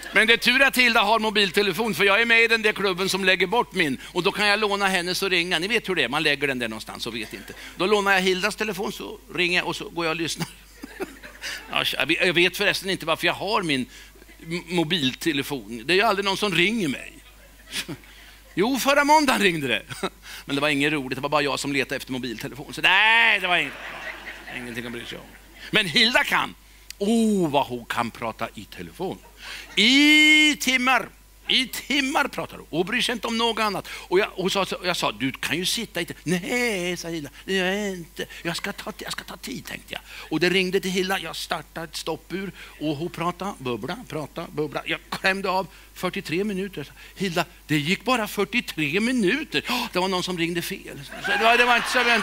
Men det är tur att Hilda har mobiltelefon, för jag är med i den där klubben som lägger bort min. Och då kan jag låna hennes och ringa. Ni vet hur det är, man lägger den där någonstans och vet inte. Då lånar jag Hildas telefon, så ringer jag och så går jag och lyssnar. Jag vet förresten inte varför jag har min mobiltelefon. Det är ju aldrig någon som ringer mig. Jo, förra måndagen ringde det. Men det var inget roligt, det var bara jag som letade efter mobiltelefon. Så nej, det var ingenting att bry sig om. Men Hilda kan. Vad hon kan prata i telefon. I timmar pratar hon. Och bryr sig inte om något annat. Och jag sa, du kan ju sitta i det. Nej, sa Hilda, det gör jag inte. Jag ska ta tid, tänkte jag. Och det ringde till Hilda. Jag startade ett stoppur. Och hon pratade, bubbla. Jag klämde av 43 minuter. Hilda, det gick bara 43 minuter. Det var någon som ringde fel. Så det var inte så.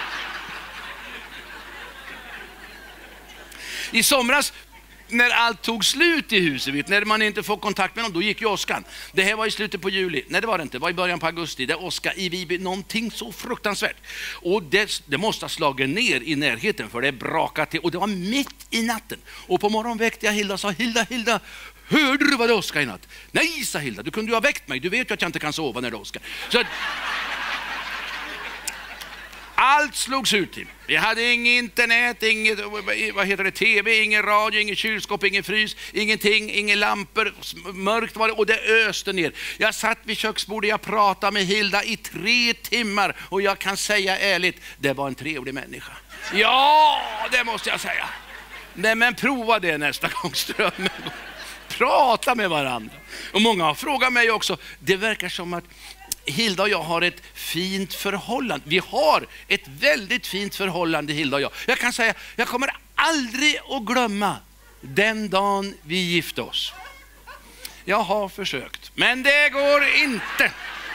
I somras, när allt tog slut i huset, när man inte får kontakt med dem, då gick ju åskan. Det här var i slutet på juli. Nej, det var det inte. Det var i början på augusti. Det åska i Viby, någonting så fruktansvärt. Och det måste ha slagit ner i närheten, för det brakade till. Och det var mitt i natten. Och på morgonen väckte jag Hilda och sa, Hilda, hörde du vad det åska i natt? Nej, sa Hilda, du kunde ju ha väckt mig. Du vet ju att jag inte kan sova när det åskar. Så allt slogs ut till. Vi hade inget internet, inget tv, ingen radio, ingen kylskåp, ingen frys, ingenting, inga lampor, mörkt var det och det öste ner. Jag satt vid köksbordet, jag pratade med Hilda i 3 timmar och jag kan säga ärligt, det var en trevlig människa. Ja, det måste jag säga. Nej, men prova det nästa gång, Ström. Prata med varandra. Och många har frågat mig också, det verkar som att Hilda och jag har ett fint förhållande. Vi har ett väldigt fint förhållande, Hilda och jag. Jag kan säga, jag kommer aldrig att glömma den dagen vi gifte oss. Jag har försökt, men det går inte.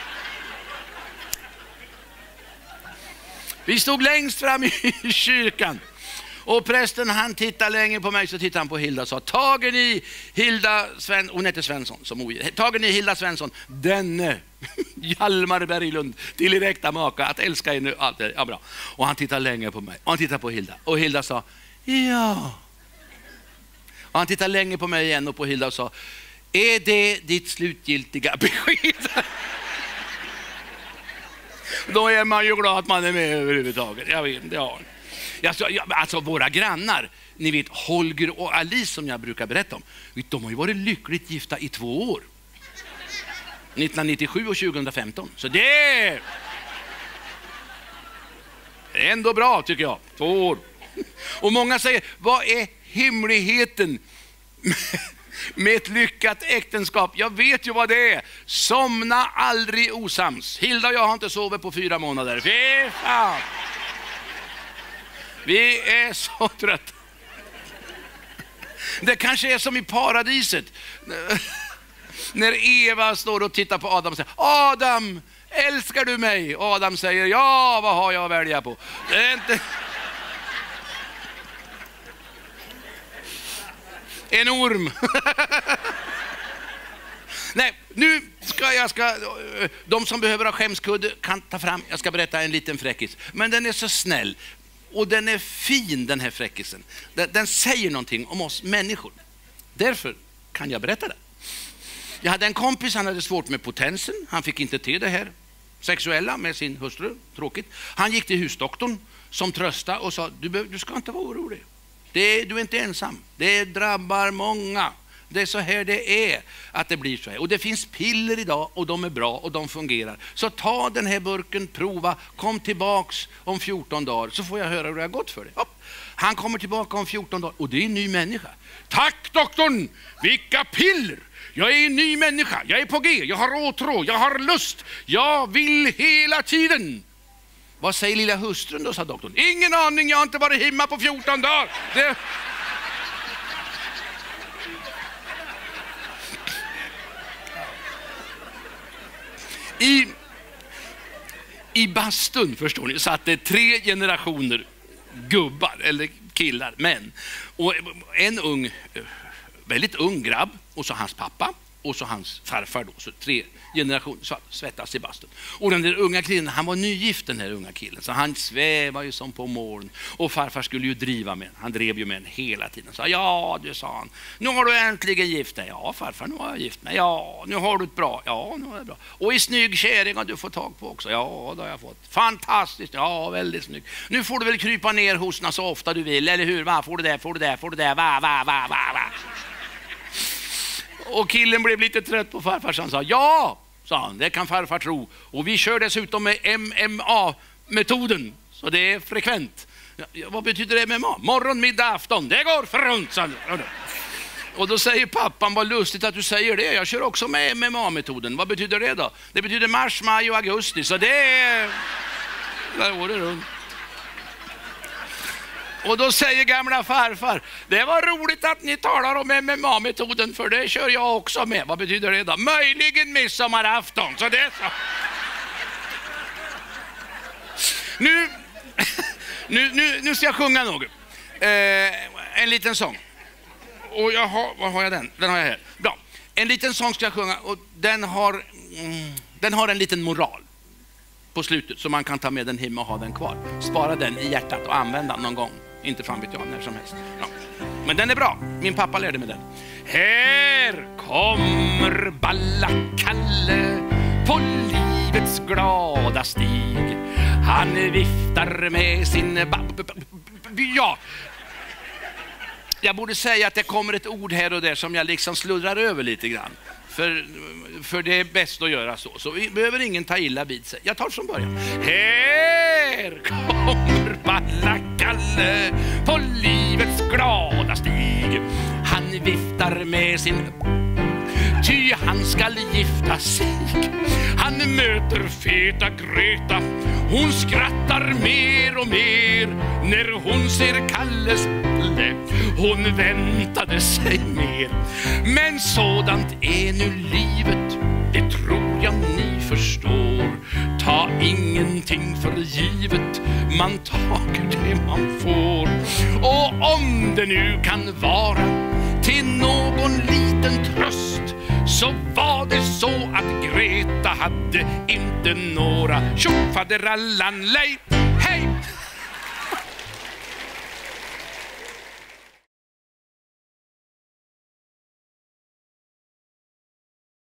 Vi stod längst fram i kyrkan. Och prästen, han tittade länge på mig, så tittade han på Hilda och sa, tager ni Hilda Svensson, hon heter Svensson som ogift, tager ni Hilda Svensson, denne Hjalmar Berglund till er äkta maka, att älska henne. Ja, bra. Och han tittade länge på mig, och han tittade på Hilda, och Hilda sa, ja. Och han tittade länge på mig igen och på Hilda och sa, är det ditt slutgiltiga besked? Då är man ju glad att man är med överhuvudtaget. Jag vet inte, ja. Alltså våra grannar, ni vet Holger och Alice som jag brukar berätta om, de har ju varit lyckligt gifta i 2 år. 1997 och 2015. Så det är ändå bra, tycker jag. 2 år. Och många säger, vad är hemligheten med ett lyckat äktenskap? Jag vet ju vad det är. Somna aldrig osams. Hilda och jag har inte sovit på 4 månader. Fy fan. Vi är så trötta. Det kanske är som i paradiset. När Eva står och tittar på Adam och säger, Adam, älskar du mig? Och Adam säger, ja, vad har jag att välja på? Det är inte... En orm. Nej, nu ska de som behöver ha skämskudde kan ta fram. Jag ska berätta en liten fräckis. Men den är så snäll. Och den är fin, den här fräckisen. Den säger någonting om oss människor. Därför kan jag berätta det. Jag hade en kompis, han hade svårt med potensen. Han fick inte till det här sexuella med sin hustru. Tråkigt. Han gick till husdoktorn som trösta och sa, du ska inte vara orolig. Du är inte ensam. Det drabbar många. Det är så här det är, att det blir så här. Och det finns piller idag och de är bra och de fungerar. Så ta den här burken, prova, kom tillbaks om 14 dagar så får jag höra hur det har gått för dig. Hopp. Han kommer tillbaka om 14 dagar och det är en ny människa. Tack doktorn, vilka piller! Jag är en ny människa, jag är på G, jag har åtrå, jag har lust, jag vill hela tiden. Vad säger lilla hustrun då, sa doktorn. Ingen aning, jag har inte varit hemma på 14 dagar. I bastun, förstår ni, satt det 3 generationer gubbar eller killar, män. Och en väldigt ung grabb och så hans pappa och så hans farfar då, så 3 generationer så svettas i bastun. Och den där unga killen, han var nygift den här unga killen, så han svävar ju som på moln. Och farfar skulle ju driva med, han drev ju med en hela tiden. Så ja, du, sa han, nu har du äntligen gift dig. Ja farfar, nu har jag gift mig. Ja, nu har du ett bra. Ja, nu har jag bra. Och i snygg kärring har du fått tag på också. Ja, det har jag fått. Fantastiskt, ja, väldigt snygg. Nu får du väl krypa ner hos henne så ofta du vill, eller hur? Va? Får du det, får du det, får du det, va. Och killen blev lite trött på farfar, så han sa ja, sa han, det kan farfar tro. Och vi kör dessutom med MMA-metoden, så det är frekvent. Ja, vad betyder MMA? Morgon, middag, afton, det går för runt, sa han. Och då säger pappan, vad lustigt att du säger det, jag kör också med MMA-metoden. Vad betyder det då? Det betyder mars, maj och augusti, så det är där året runt. Och då säger gamla farfar, det var roligt att ni talar om MMA-metoden, för det kör jag också med. Vad betyder det då? Möjligen midsommarafton, så det är så. Nu ska jag sjunga något. En liten sång. Och var har jag den? Den har jag här. Bra. En liten sång ska jag sjunga, och den har en liten moral på slutet, så man kan ta med den hem och ha den kvar. Spara den i hjärtat och använda någon gång. Inte fan vet jag, när som helst. Ja. Men den är bra. Min pappa lärde mig den. Här kommer Balla-Kalle på livets glada stig. Han viftar med sin ja. Jag borde säga att det kommer ett ord här och där som jag liksom sluddrar över lite grann. För det är bäst att göra så. Så vi behöver ingen ta illa vid sig. Jag tar från början. Här kommer Balla-Kalle på livets glada stig. Han viftar med sin... Ty han skall gifta sig. Han möter feta Greta. Hon skrattar mer och mer när hon ser Kalles Kalle. Hon väntade sig mer. Men sådant är nu livet, det tror jag ni förstår. Ta ingenting för givet, man tager det man får. Och om det nu kan vara till någon liten tröst, så var det så att Greta hade inte några tjofaderallan lej.